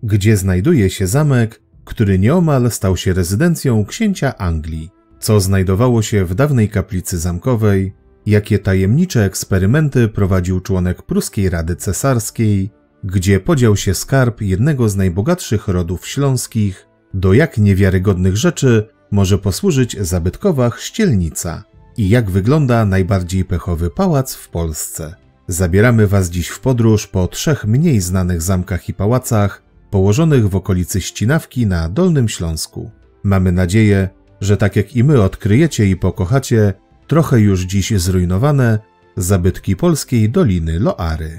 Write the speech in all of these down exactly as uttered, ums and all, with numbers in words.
gdzie znajduje się zamek, który nieomal stał się rezydencją księcia Anglii, co znajdowało się w dawnej kaplicy zamkowej, jakie tajemnicze eksperymenty prowadził członek pruskiej Rady Cesarskiej, gdzie podział się skarb jednego z najbogatszych rodów śląskich, do jak niewiarygodnych rzeczy może posłużyć zabytkowa chrzcielnica i jak wygląda najbardziej pechowy pałac w Polsce. Zabieramy Was dziś w podróż po trzech mniej znanych zamkach i pałacach położonych w okolicy Ścinawki na Dolnym Śląsku. Mamy nadzieję, że tak jak i my odkryjecie i pokochacie trochę już dziś zrujnowane zabytki polskiej Doliny Loary.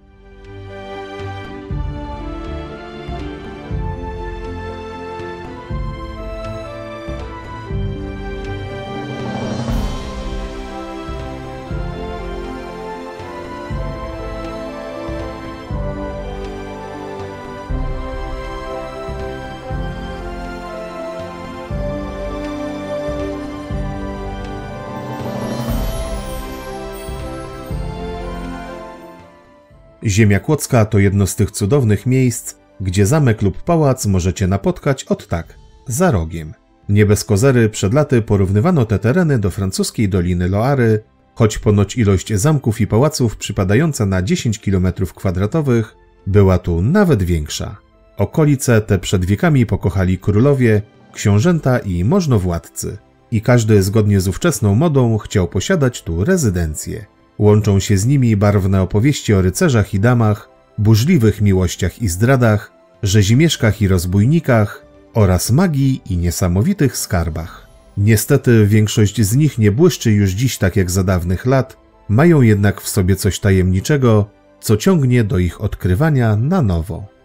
Ziemia Kłodzka to jedno z tych cudownych miejsc, gdzie zamek lub pałac możecie napotkać od tak, za rogiem. Nie bez kozery przed laty porównywano te tereny do francuskiej Doliny Loary, choć ponoć ilość zamków i pałaców przypadająca na dziesięć kilometrów kwadratowych była tu nawet większa. Okolice te przed wiekami pokochali królowie, książęta i możnowładcy. I każdy zgodnie z ówczesną modą chciał posiadać tu rezydencję. Łączą się z nimi barwne opowieści o rycerzach i damach, burzliwych miłościach i zdradach, rzezimieszkach i rozbójnikach oraz magii i niesamowitych skarbach. Niestety większość z nich nie błyszczy już dziś tak jak za dawnych lat, mają jednak w sobie coś tajemniczego, co ciągnie do ich odkrywania na nowo.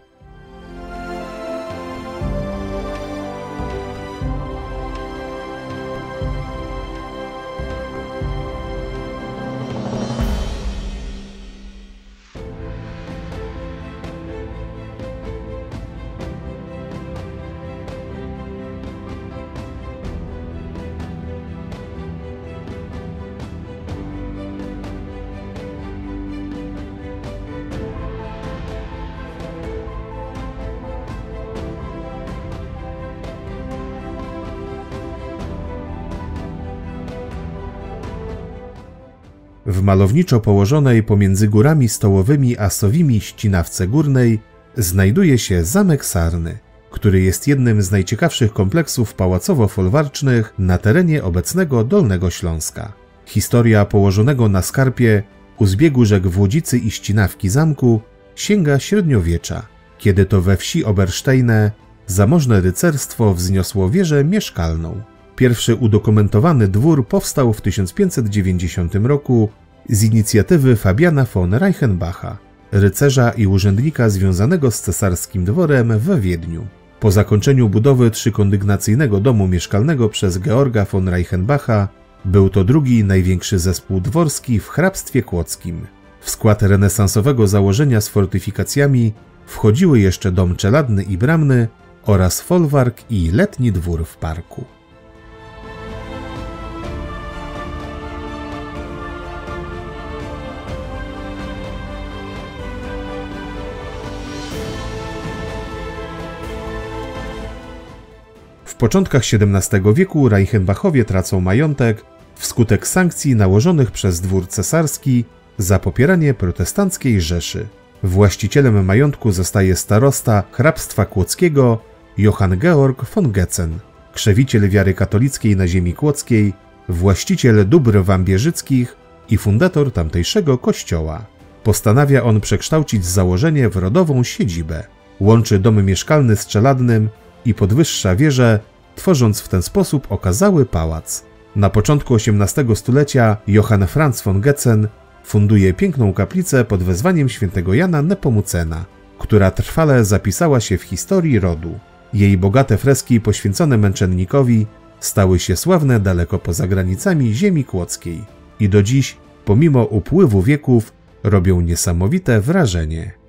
W malowniczo położonej pomiędzy górami stołowymi a Sowimi Ścinawce Górnej znajduje się Zamek Sarny, który jest jednym z najciekawszych kompleksów pałacowo-folwarcznych na terenie obecnego Dolnego Śląska. Historia położonego na skarpie u zbiegu rzek Włodzicy i Ścinawki zamku sięga średniowiecza, kiedy to we wsi Obersztejne zamożne rycerstwo wzniosło wieżę mieszkalną. Pierwszy udokumentowany dwór powstał w tysiąc pięćset dziewięćdziesiątym roku z inicjatywy Fabiana von Reichenbacha, rycerza i urzędnika związanego z cesarskim dworem we Wiedniu. Po zakończeniu budowy trzykondygnacyjnego domu mieszkalnego przez Georga von Reichenbacha był to drugi największy zespół dworski w hrabstwie kłodzkim. W skład renesansowego założenia z fortyfikacjami wchodziły jeszcze dom czeladny i bramny oraz folwark i letni dwór w parku. W początkach siedemnastego wieku Reichenbachowie tracą majątek wskutek sankcji nałożonych przez dwór cesarski za popieranie protestanckiej Rzeszy. Właścicielem majątku zostaje starosta hrabstwa kłodzkiego Johann Georg von Getzen, krzewiciel wiary katolickiej na ziemi kłodzkiej, właściciel dóbr wambierzyckich i fundator tamtejszego kościoła. Postanawia on przekształcić założenie w rodową siedzibę. Łączy dom mieszkalny z czeladnym i podwyższa wieżę, tworząc w ten sposób okazały pałac. Na początku osiemnastego stulecia Johann Franz von Getzen funduje piękną kaplicę pod wezwaniem świętego Jana Nepomucena, która trwale zapisała się w historii rodu. Jej bogate freski poświęcone męczennikowi stały się sławne daleko poza granicami ziemi kłodzkiej i do dziś, pomimo upływu wieków, robią niesamowite wrażenie.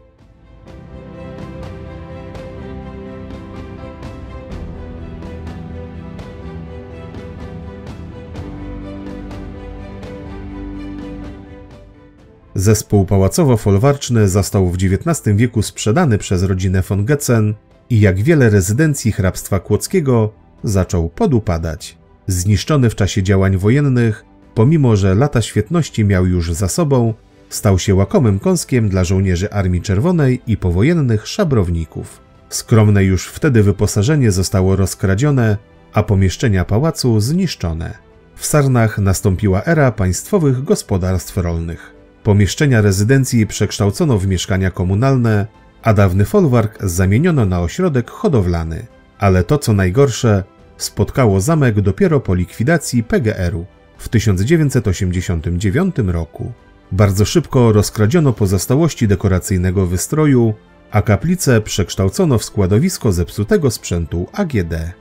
Zespół pałacowo-folwarczny został w dziewiętnastym wieku sprzedany przez rodzinę von Getzen i jak wiele rezydencji hrabstwa kłodzkiego zaczął podupadać. Zniszczony w czasie działań wojennych, pomimo że lata świetności miał już za sobą, stał się łakomym kąskiem dla żołnierzy Armii Czerwonej i powojennych szabrowników. Skromne już wtedy wyposażenie zostało rozkradzione, a pomieszczenia pałacu zniszczone. W Sarnach nastąpiła era państwowych gospodarstw rolnych. Pomieszczenia rezydencji przekształcono w mieszkania komunalne, a dawny folwark zamieniono na ośrodek hodowlany. Ale to, co najgorsze, spotkało zamek dopiero po likwidacji P G R u w tysiąc dziewięćset osiemdziesiątym dziewiątym roku. Bardzo szybko rozkradziono pozostałości dekoracyjnego wystroju, a kaplicę przekształcono w składowisko zepsutego sprzętu A G D.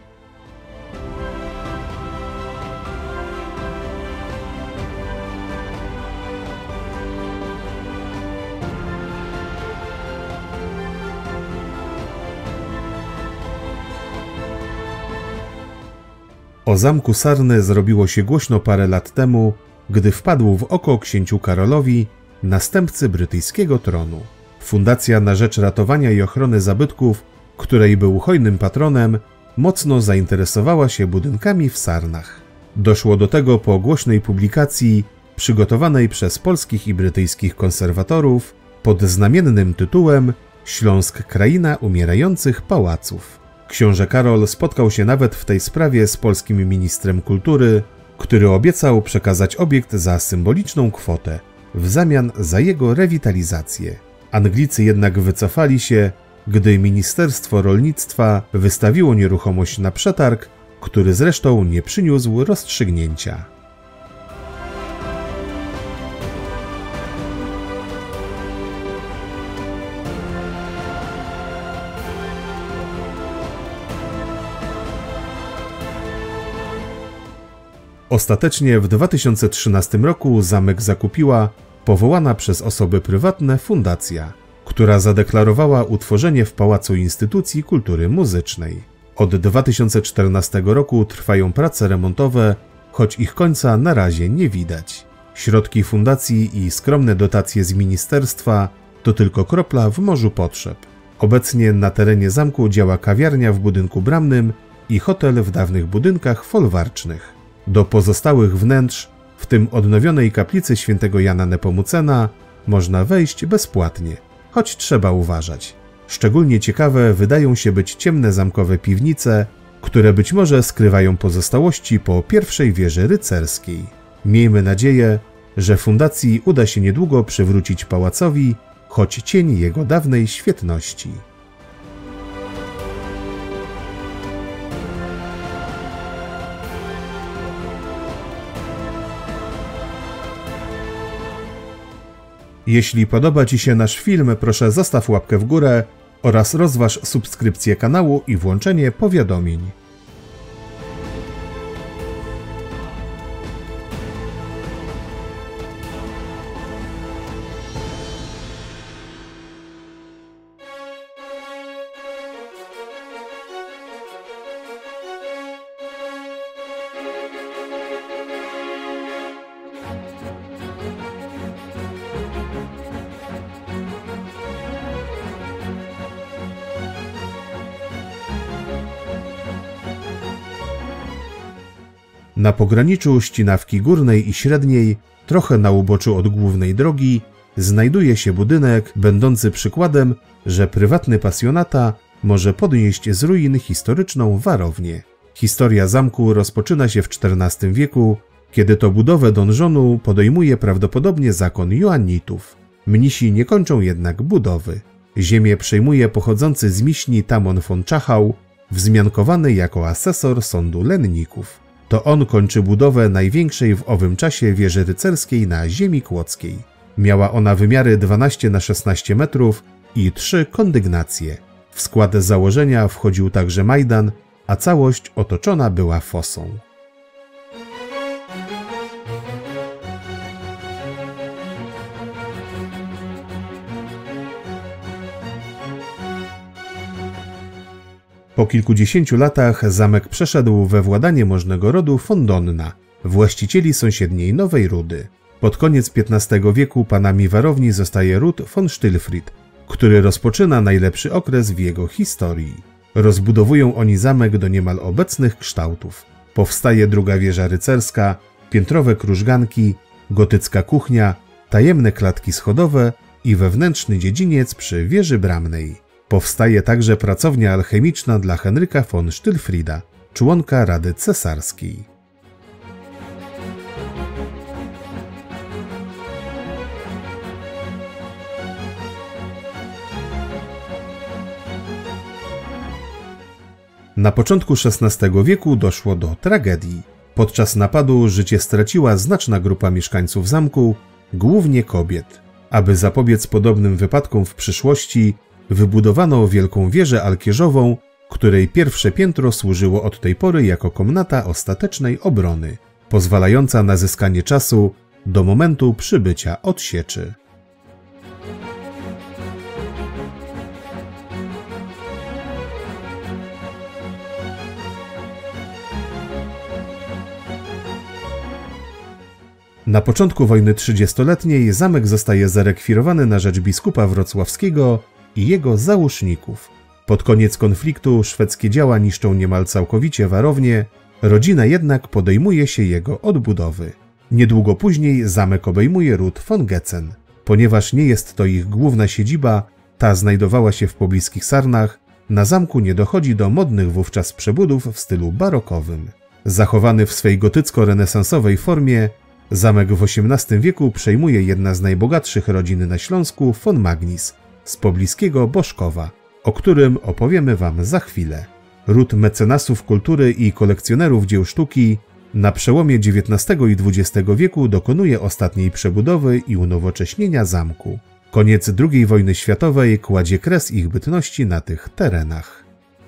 O zamku Sarny zrobiło się głośno parę lat temu, gdy wpadł w oko księciu Karolowi, następcy brytyjskiego tronu. Fundacja na rzecz ratowania i ochrony zabytków, której był hojnym patronem, mocno zainteresowała się budynkami w Sarnach. Doszło do tego po głośnej publikacji przygotowanej przez polskich i brytyjskich konserwatorów pod znamiennym tytułem „Śląsk – kraina umierających pałaców”. Książę Karol spotkał się nawet w tej sprawie z polskim ministrem kultury, który obiecał przekazać obiekt za symboliczną kwotę w zamian za jego rewitalizację. Anglicy jednak wycofali się, gdy Ministerstwo Rolnictwa wystawiło nieruchomość na przetarg, który zresztą nie przyniósł rozstrzygnięcia. Ostatecznie w dwa tysiące trzynastym roku zamek zakupiła powołana przez osoby prywatne fundacja, która zadeklarowała utworzenie w pałacu instytucji kultury muzycznej. Od dwa tysiące czternastego roku trwają prace remontowe, choć ich końca na razie nie widać. Środki fundacji i skromne dotacje z ministerstwa to tylko kropla w morzu potrzeb. Obecnie na terenie zamku działa kawiarnia w budynku bramnym i hotel w dawnych budynkach folwarcznych. Do pozostałych wnętrz, w tym odnowionej kaplicy świętego Jana Nepomucena, można wejść bezpłatnie, choć trzeba uważać. Szczególnie ciekawe wydają się być ciemne zamkowe piwnice, które być może skrywają pozostałości po pierwszej wieży rycerskiej. Miejmy nadzieję, że fundacji uda się niedługo przywrócić pałacowi choć cień jego dawnej świetności. Jeśli podoba Ci się nasz film, proszę zostaw łapkę w górę oraz rozważ subskrypcję kanału i włączenie powiadomień. Na pograniczu Ścinawki Górnej i Średniej, trochę na uboczu od głównej drogi, znajduje się budynek będący przykładem, że prywatny pasjonata może podnieść z ruin historyczną warownię. Historia zamku rozpoczyna się w czternastym wieku, kiedy to budowę donżonu podejmuje prawdopodobnie zakon Joannitów. Mnisi nie kończą jednak budowy. Ziemię przejmuje pochodzący z Miśni Tamon von Czachał, wzmiankowany jako asesor sądu lenników. To on kończy budowę największej w owym czasie wieży rycerskiej na ziemi kłodzkiej. Miała ona wymiary dwanaście na szesnaście metrów i trzy kondygnacje. W skład założenia wchodził także majdan, a całość otoczona była fosą. Po kilkudziesięciu latach zamek przeszedł we władanie możnego rodu von Donna, właścicieli sąsiedniej Nowej Rudy. Pod koniec piętnastego wieku panami warowni zostaje ród von Stillfried, który rozpoczyna najlepszy okres w jego historii. Rozbudowują oni zamek do niemal obecnych kształtów. Powstaje druga wieża rycerska, piętrowe krużganki, gotycka kuchnia, tajemne klatki schodowe i wewnętrzny dziedziniec przy wieży bramnej. Powstaje także pracownia alchemiczna dla Henryka von Stillfrieda, członka Rady Cesarskiej. Na początku szesnastego wieku doszło do tragedii. Podczas napadu życie straciła znaczna grupa mieszkańców zamku, głównie kobiet. Aby zapobiec podobnym wypadkom w przyszłości, wybudowano wielką wieżę alkierzową, której pierwsze piętro służyło od tej pory jako komnata ostatecznej obrony, pozwalająca na zyskanie czasu do momentu przybycia odsieczy. Na początku wojny trzydziestoletniej zamek zostaje zarekwirowany na rzecz biskupa wrocławskiego i jego załóżników. Pod koniec konfliktu szwedzkie działa niszczą niemal całkowicie warownię, rodzina jednak podejmuje się jego odbudowy. Niedługo później zamek obejmuje ród von Getzen. Ponieważ nie jest to ich główna siedziba, ta znajdowała się w pobliskich Sarnach, na zamku nie dochodzi do modnych wówczas przebudów w stylu barokowym. Zachowany w swej gotycko-renesansowej formie, zamek w osiemnastym wieku przejmuje jedna z najbogatszych rodzin na Śląsku, von Magnis, z pobliskiego Boszkowa, o którym opowiemy Wam za chwilę. Ród mecenasów kultury i kolekcjonerów dzieł sztuki na przełomie dziewiętnastego i dwudziestego wieku dokonuje ostatniej przebudowy i unowocześnienia zamku. Koniec drugiej wojny światowej kładzie kres ich bytności na tych terenach.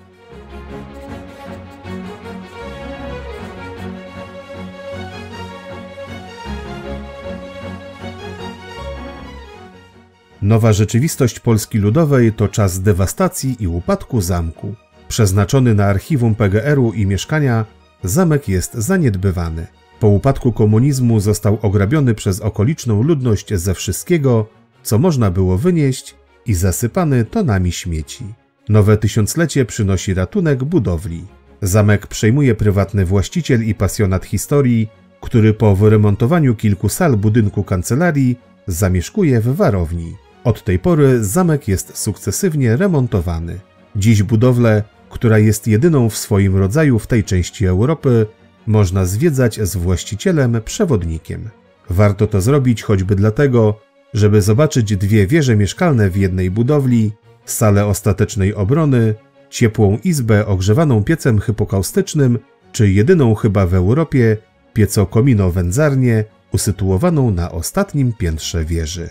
Nowa rzeczywistość Polski Ludowej to czas dewastacji i upadku zamku. Przeznaczony na archiwum P G R u i mieszkania, zamek jest zaniedbywany. Po upadku komunizmu został ograbiony przez okoliczną ludność ze wszystkiego, co można było wynieść, i zasypany tonami śmieci. Nowe tysiąclecie przynosi ratunek budowli. Zamek przejmuje prywatny właściciel i pasjonat historii, który po wyremontowaniu kilku sal budynku kancelarii zamieszkuje w warowni. Od tej pory zamek jest sukcesywnie remontowany. Dziś budowlę, która jest jedyną w swoim rodzaju w tej części Europy, można zwiedzać z właścicielem przewodnikiem. Warto to zrobić choćby dlatego, żeby zobaczyć dwie wieże mieszkalne w jednej budowli, salę ostatecznej obrony, ciepłą izbę ogrzewaną piecem hypokaustycznym, czy jedyną chyba w Europie pieco-komino-wędzarnię usytuowaną na ostatnim piętrze wieży.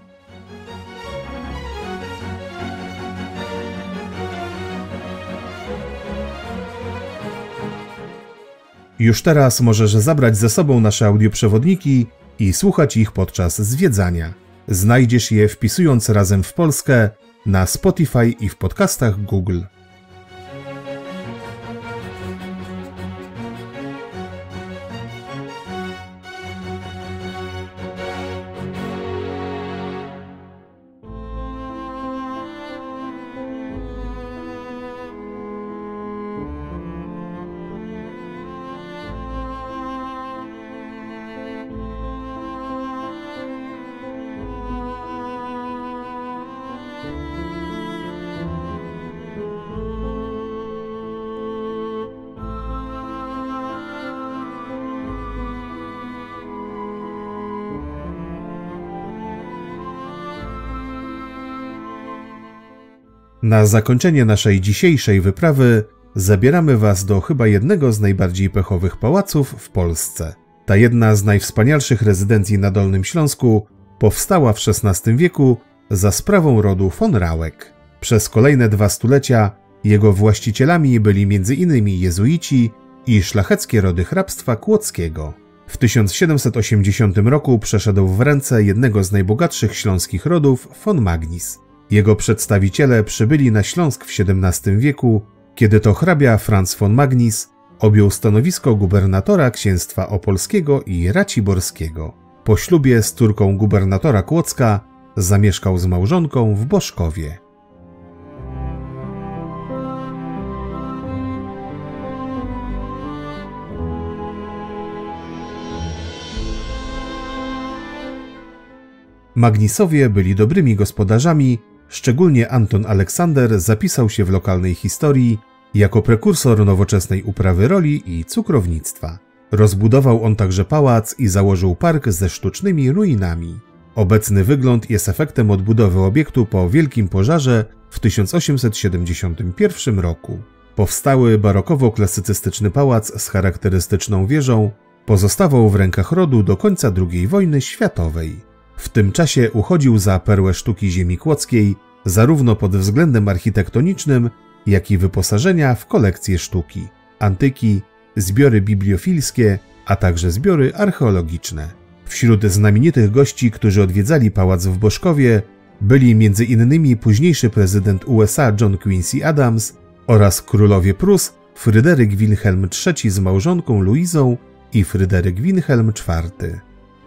Już teraz możesz zabrać ze sobą nasze audioprzewodniki i słuchać ich podczas zwiedzania. Znajdziesz je wpisując Razem w Polskę na Spotify i w podcastach Google. Na zakończenie naszej dzisiejszej wyprawy zabieramy Was do chyba jednego z najbardziej pechowych pałaców w Polsce. Ta jedna z najwspanialszych rezydencji na Dolnym Śląsku powstała w szesnastym wieku za sprawą rodu von Rauek. Przez kolejne dwa stulecia jego właścicielami byli między innymi jezuici i szlacheckie rody hrabstwa kłodzkiego. W tysiąc siedemset osiemdziesiątym roku przeszedł w ręce jednego z najbogatszych śląskich rodów, von Magnis. Jego przedstawiciele przybyli na Śląsk w siedemnastym wieku, kiedy to hrabia Franz von Magnis objął stanowisko gubernatora księstwa opolskiego i raciborskiego. Po ślubie z córką gubernatora Kłodzka zamieszkał z małżonką w Boszkowie. Magnisowie byli dobrymi gospodarzami, szczególnie Anton Aleksander zapisał się w lokalnej historii jako prekursor nowoczesnej uprawy roli i cukrownictwa. Rozbudował on także pałac i założył park ze sztucznymi ruinami. Obecny wygląd jest efektem odbudowy obiektu po wielkim pożarze w tysiąc osiemset siedemdziesiątym pierwszym roku. Powstały barokowo-klasycystyczny pałac z charakterystyczną wieżą pozostawał w rękach rodu do końca drugiej wojny światowej. W tym czasie uchodził za perłę sztuki ziemi kłodzkiej, zarówno pod względem architektonicznym, jak i wyposażenia w kolekcje sztuki, antyki, zbiory bibliofilskie, a także zbiory archeologiczne. Wśród znamienitych gości, którzy odwiedzali pałac w Boszkowie, byli między innymi późniejszy prezydent U S A John Quincy Adams oraz królowie Prus Fryderyk Wilhelm trzeci z małżonką Luizą i Fryderyk Wilhelm czwarty.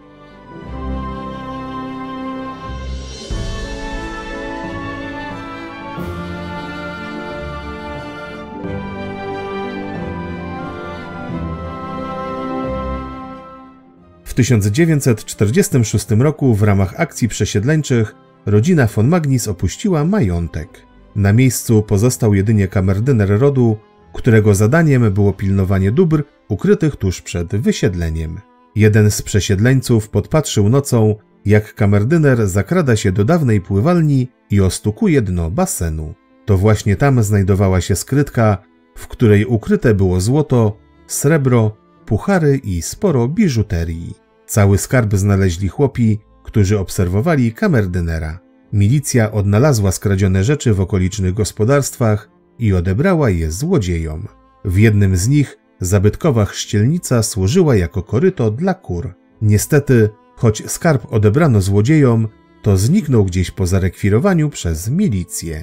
W tysiąc dziewięćset czterdziestym szóstym roku w ramach akcji przesiedleńczych rodzina von Magnis opuściła majątek. Na miejscu pozostał jedynie kamerdyner rodu, którego zadaniem było pilnowanie dóbr ukrytych tuż przed wysiedleniem. Jeden z przesiedleńców podpatrzył nocą, jak kamerdyner zakrada się do dawnej pływalni i ostukuje dno basenu. To właśnie tam znajdowała się skrytka, w której ukryte było złoto, srebro, puchary i sporo biżuterii. Cały skarb znaleźli chłopi, którzy obserwowali kamerdynera. Milicja odnalazła skradzione rzeczy w okolicznych gospodarstwach i odebrała je złodziejom. W jednym z nich zabytkowa chrzcielnica służyła jako koryto dla kur. Niestety, choć skarb odebrano złodziejom, to zniknął gdzieś po zarekwirowaniu przez milicję.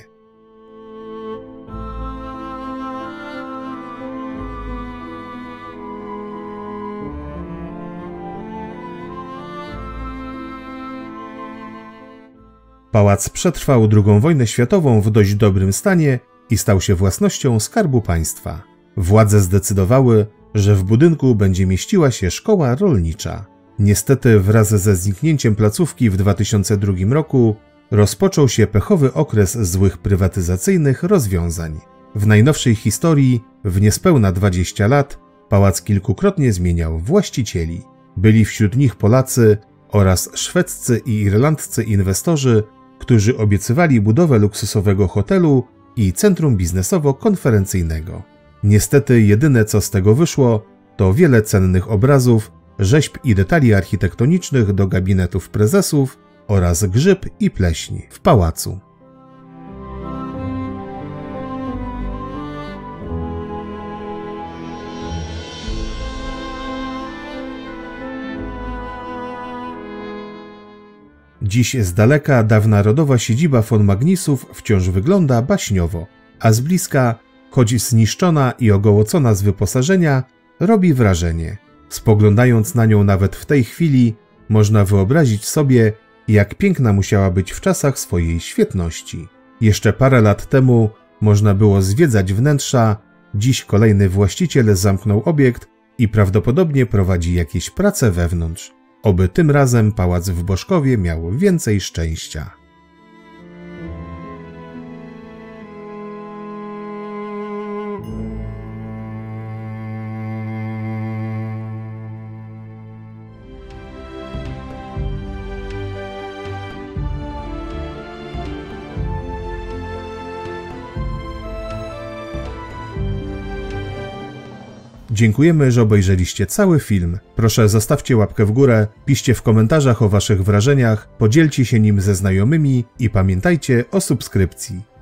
Pałac przetrwał drugą wojnę światową w dość dobrym stanie i stał się własnością Skarbu Państwa. Władze zdecydowały, że w budynku będzie mieściła się szkoła rolnicza. Niestety wraz ze zniknięciem placówki w dwa tysiące drugim roku rozpoczął się pechowy okres złych prywatyzacyjnych rozwiązań. W najnowszej historii, w niespełna dwadzieścia lat, pałac kilkukrotnie zmieniał właścicieli. Byli wśród nich Polacy oraz szwedzcy i irlandzcy inwestorzy, którzy obiecywali budowę luksusowego hotelu i centrum biznesowo-konferencyjnego. Niestety jedyne co z tego wyszło, to wiele cennych obrazów, rzeźb i detali architektonicznych do gabinetów prezesów oraz grzyb i pleśń w pałacu. Dziś z daleka dawna rodowa siedziba von Magnisów wciąż wygląda baśniowo, a z bliska, choć zniszczona i ogołocona z wyposażenia, robi wrażenie. Spoglądając na nią nawet w tej chwili, można wyobrazić sobie, jak piękna musiała być w czasach swojej świetności. Jeszcze parę lat temu można było zwiedzać wnętrza, dziś kolejny właściciel zamknął obiekt i prawdopodobnie prowadzi jakieś prace wewnątrz. Oby tym razem pałac w Boszkowie miał więcej szczęścia. Dziękujemy, że obejrzeliście cały film. Proszę zostawcie łapkę w górę, piszcie w komentarzach o waszych wrażeniach, podzielcie się nim ze znajomymi i pamiętajcie o subskrypcji.